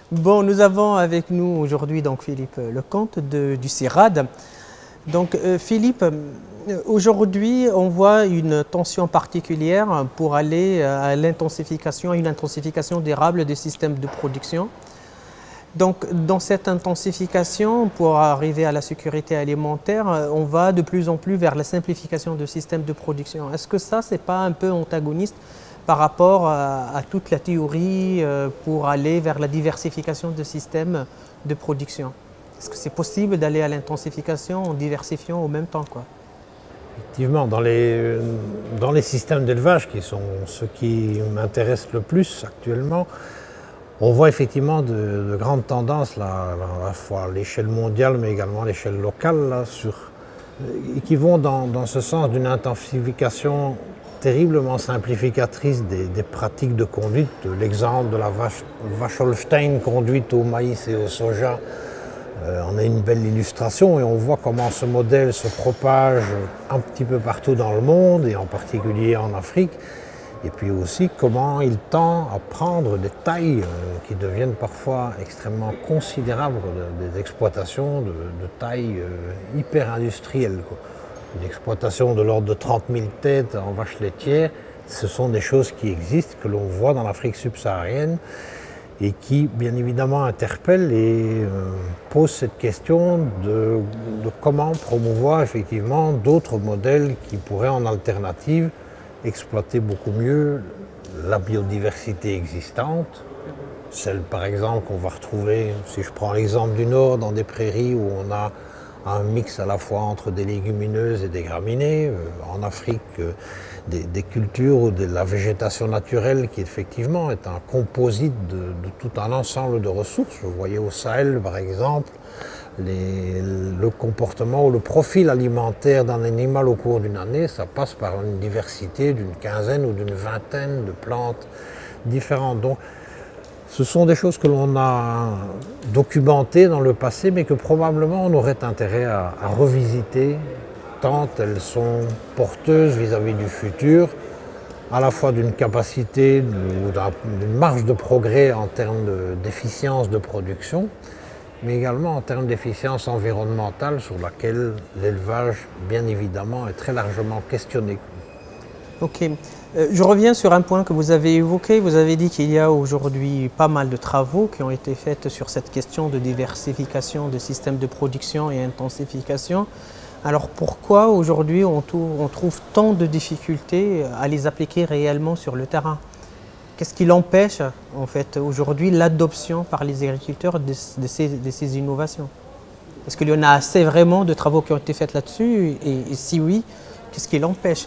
Bon, nous avons avec nous aujourd'hui donc Philippe Lecomte du CIRAD. Donc Philippe, aujourd'hui on voit une tension particulière pour aller à l'intensification, une intensification durable des systèmes de production. Donc dans cette intensification, pour arriver à la sécurité alimentaire, on va de plus en plus vers la simplification de systèmes de production. Est-ce que ça, c'est pas un peu antagoniste par rapport à toute la théorie pour aller vers la diversification de systèmes de production? Est-ce que c'est possible d'aller à l'intensification en diversifiant au même temps, quoi? Effectivement, dans les systèmes d'élevage, qui sont ceux qui m'intéressent le plus actuellement, on voit effectivement de grandes tendances, là, à la fois à l'échelle mondiale, mais également à l'échelle locale, là, qui vont dans ce sens d'une intensification terriblement simplificatrice des pratiques de conduite. L'exemple de la vache Holstein conduite au maïs et au soja, on a une belle illustration et on voit comment ce modèle se propage un petit peu partout dans le monde et en particulier en Afrique. Et puis aussi comment il tend à prendre des tailles qui deviennent parfois extrêmement considérables, des exploitations de taille hyper industrielle, quoi. Une exploitation de l'ordre de 30 000 têtes en vaches laitières, ce sont des choses qui existent, que l'on voit dans l'Afrique subsaharienne et qui bien évidemment interpellent et posent cette question de comment promouvoir effectivement d'autres modèles qui pourraient en alternative exploiter beaucoup mieux la biodiversité existante, celle par exemple qu'on va retrouver, si je prends l'exemple du Nord, dans des prairies où on a un mix à la fois entre des légumineuses et des graminées, en Afrique des cultures ou de la végétation naturelle qui effectivement est un composite de tout un ensemble de ressources. Je voyais au Sahel par exemple le comportement ou le profil alimentaire d'un animal au cours d'une année, ça passe par une diversité d'une quinzaine ou d'une vingtaine de plantes différentes. Donc, ce sont des choses que l'on a documentées dans le passé, mais que probablement on aurait intérêt à revisiter, tant elles sont porteuses vis-à-vis du futur, à la fois d'une capacité ou d'une marge de progrès en termes d'efficience de production, mais également en termes d'efficience environnementale sur laquelle l'élevage, bien évidemment, est très largement questionné. Ok. Je reviens sur un point que vous avez évoqué. Vous avez dit qu'il y a aujourd'hui pas mal de travaux qui ont été faits sur cette question de diversification des systèmes de production et intensification. Alors pourquoi aujourd'hui on trouve tant de difficultés à les appliquer réellement sur le terrain? Qu'est-ce qui empêche en fait aujourd'hui l'adoption par les agriculteurs de ces innovations? Est-ce qu'il y en a assez vraiment de travaux qui ont été faits là-dessus? Et si oui, qu'est-ce qui l'empêche?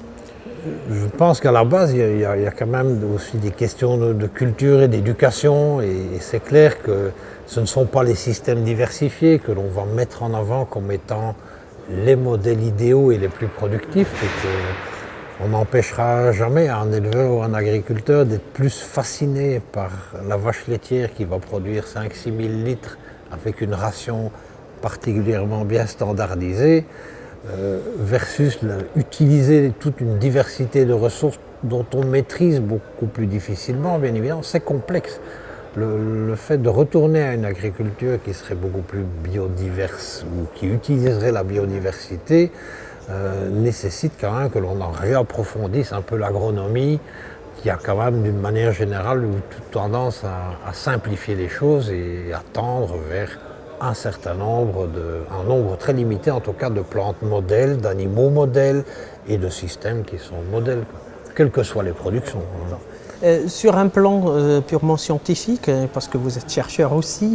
Je pense qu'à la base, il y a quand même aussi des questions de culture et d'éducation, et c'est clair que ce ne sont pas les systèmes diversifiés que l'on va mettre en avant comme étant les modèles idéaux et les plus productifs, et qu'on n'empêchera jamais un éleveur ou un agriculteur d'être plus fasciné par la vache laitière qui va produire 5-6 000 litres avec une ration particulièrement bien standardisée, versus utiliser toute une diversité de ressources dont on maîtrise beaucoup plus difficilement, bien évidemment, c'est complexe. Le fait de retourner à une agriculture qui serait beaucoup plus biodiverse ou qui utiliserait la biodiversité nécessite quand même que l'on en réapprofondisse un peu l'agronomie, qui a quand même d'une manière générale toute tendance à simplifier les choses et à tendre vers un nombre très limité en tout cas de plantes modèles, d'animaux modèles et de systèmes qui sont modèles, quelles que soient les productions. Sur un plan purement scientifique, parce que vous êtes chercheur aussi,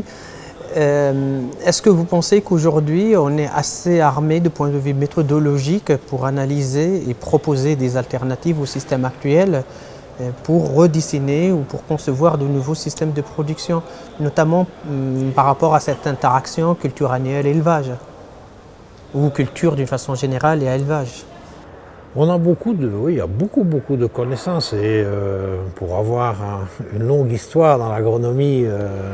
est-ce que vous pensez qu'aujourd'hui on est assez armé de point de vue méthodologique pour analyser et proposer des alternatives au système actuel pour redessiner ou pour concevoir de nouveaux systèmes de production, notamment par rapport à cette interaction culture annuelle élevage, ou culture d'une façon générale et à élevage? On a il y a beaucoup de connaissances, et pour avoir une longue histoire dans l'agronomie,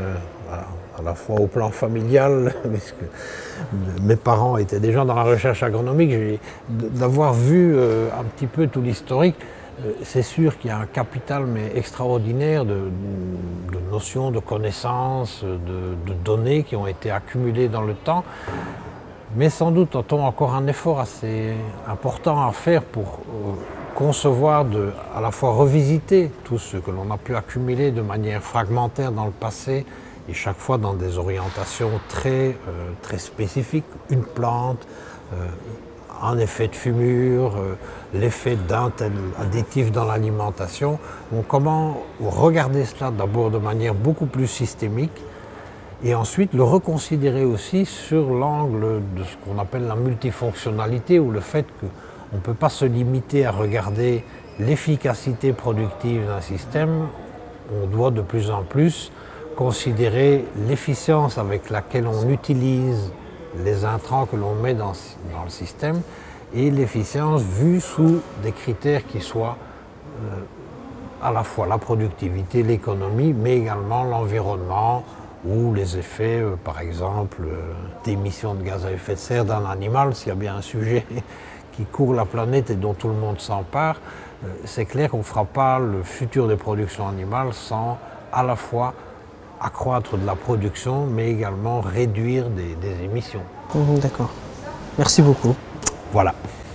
à la fois au plan familial, puisque mes parents étaient déjà dans la recherche agronomique, d'avoir vu un petit peu tout l'historique, c'est sûr qu'il y a un capital mais extraordinaire de notions, de connaissances, de données qui ont été accumulées dans le temps. Mais sans doute a-t-on encore un effort assez important à faire pour concevoir, à la fois revisiter tout ce que l'on a pu accumuler de manière fragmentaire dans le passé et chaque fois dans des orientations très spécifiques. Une plante, un effet de fumure, l'effet d'un tel additif dans l'alimentation. Donc comment regarder cela d'abord de manière beaucoup plus systémique et ensuite le reconsidérer aussi sur l'angle de ce qu'on appelle la multifonctionnalité ou le fait qu'on ne peut pas se limiter à regarder l'efficacité productive d'un système. On doit de plus en plus considérer l'efficience avec laquelle on utilise les intrants que l'on met dans le système et l'efficience vue sous des critères qui soient à la fois la productivité, l'économie, mais également l'environnement ou les effets, par exemple, d'émissions de gaz à effet de serre d'un animal. S'il y a bien un sujet qui court la planète et dont tout le monde s'empare, c'est clair qu'on ne fera pas le futur des productions animales sans à la fois accroître de la production, mais également réduire des émissions. D'accord. Merci beaucoup. Voilà.